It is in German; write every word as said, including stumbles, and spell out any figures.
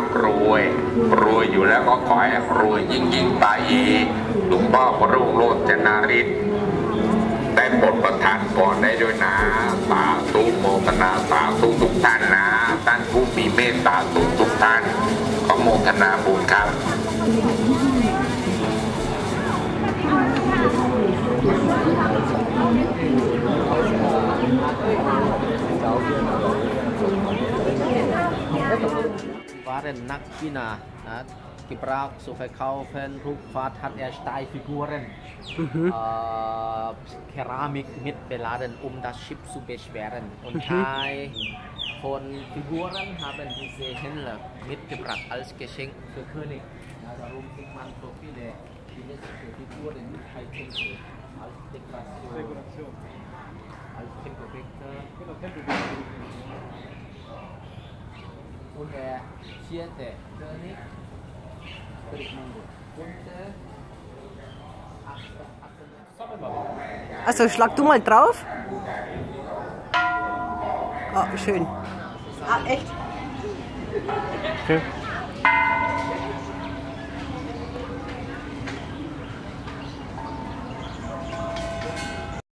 รวยรวยอยู่แล้วก็ขอให้รวยยิ่งยิ่งไปอีกหลวงพ่อพระรุ่งโรจนาริศได้โปรดประทานพรได้ด้วยนะสาธุโมทนาสาธุทุกท่านนะท่านผู้มีเมตตาสูงทุกท่านขอโมทนาบุญครับ Waren nak China, gebruik zoveel kaufen, Rückfahrt hat er Stahlfiguren, äh, Keramik mit beladen, um das Schiff zu beschweren. Und Teil von Figuren haben diese Händler mitgebracht als Geschenk für König. Ja, darum kriegt man so viele chinesische Figuren mit Tempel als Dekoration, als Tempelrichter. Und der vierte König, König Mongol. Und der achte, achte. Also schlag du mal drauf. Ah, schön. Ah, echt? Okay.